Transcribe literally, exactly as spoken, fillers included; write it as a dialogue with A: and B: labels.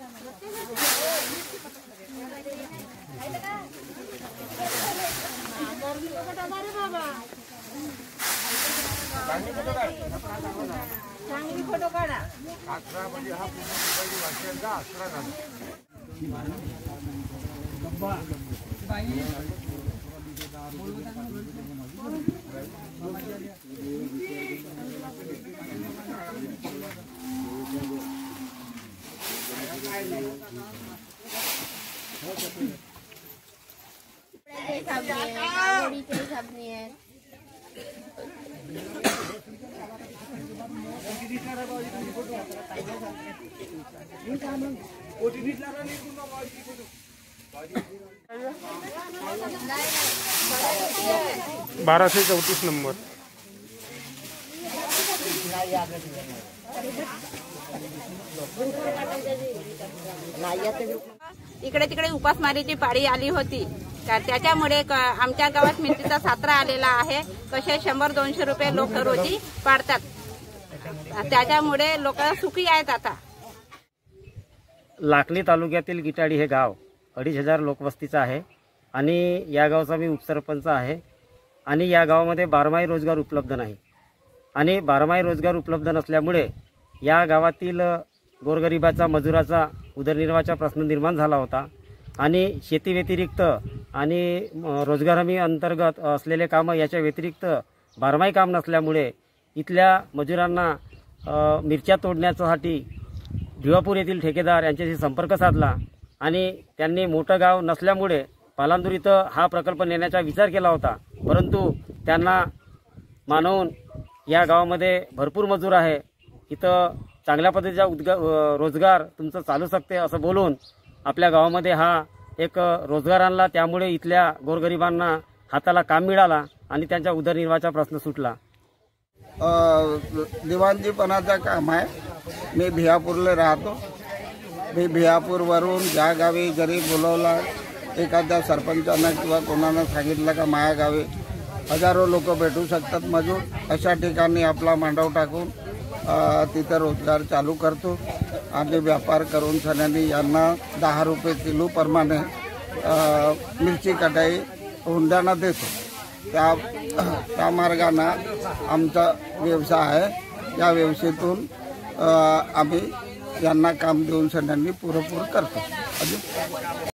A: चांगली फोटो काढा.
B: अकरा म्हणजे हा पूर्ण वाक्यांचा अकरा झाला.
C: बाराशे चौतीस नंबर.
A: इकडे तिकडे उपासमारीची पाळी आली होती, त्याच्यामुळे आमच्या गावात मिरचीचा सात्रा आलेला आहे. कसे शंभर दोनशे रुपये लोक रोजी पाडतात, त्याच्यामुळे लोक सुखी आहेत. आता
D: लाखनी तालुक्यातील गिटाडी हे गाव अडीच हजार लोकवस्तीचं आहे आणि या गावचा मी उपसरपंच आहे. आणि या गावामध्ये बारमाही रोजगार उपलब्ध नाही आणि बारमाही रोजगार उपलब्ध नसल्यामुळे या गावातील गोरगरिबाचा मजुराचा उदरनिर्वाहाचा प्रश्न निर्माण झाला होता. आणि शेती व्यतिरिक्त आणि रोजगार हमी अंतर्गत असलेले कामं याच्या व्यतिरिक्त बारमाही काम नसल्यामुळे इथल्या मजुरांना मिरच्या तोडण्यासाठी भिवापूर येथील ठेकेदार यांच्याशी संपर्क साधला आणि त्यांनी मोठं गाव नसल्यामुळे पालांदूर इथं हा प्रकल्प नेण्याचा विचार केला होता. परंतु त्यांना मानवून या गावामध्ये भरपूर मजूर आहे, इथं चांगल्या पद्धतीचा उद्गा रोजगार तुमचं चालू शकते असं बोलून आपल्या गावामध्ये हा एक रोजगार आणला. त्यामुळे इथल्या गोरगरिबांना हाताला काम मिळाला आणि त्यांच्या उदरनिर्वाहाचा प्रश्न सुटला.
E: दिवाणजीपणाचं काम आहे. मी भिवापूरला राहतो. मी भिवापूरवरून ज्या गावी जरी बोलवला एखाद्या सरपंचानं किंवा कोणानं सांगितलं का माया गावी हजारो लोक भेटू शकतात मजूर, अशा ठिकाणी आपला मांडव टाकून तिथं रोजगार चालू करतो आणि व्यापार करून सन्यानी यांना दहा रुपये किलो प्रमाणे मिरची कटाई हुंड्यानं देतो. त्या त्या मार्गानं आमचा व्यवसाय आहे. या व्यवसायातून आम्ही यांना काम देऊन सन्यांनी पुरेपूर करतो.